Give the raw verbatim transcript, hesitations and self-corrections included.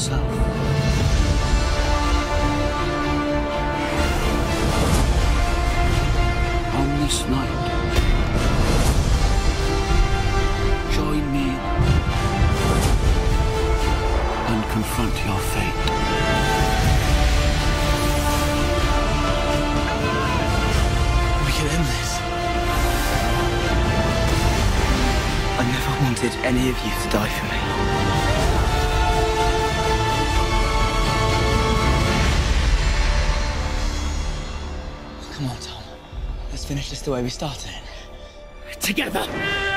yourself. On this night, join me and confront your fate. We can end this. I never wanted any of you to die for me. Come on, Tom. Let's finish this the way we started it. Together!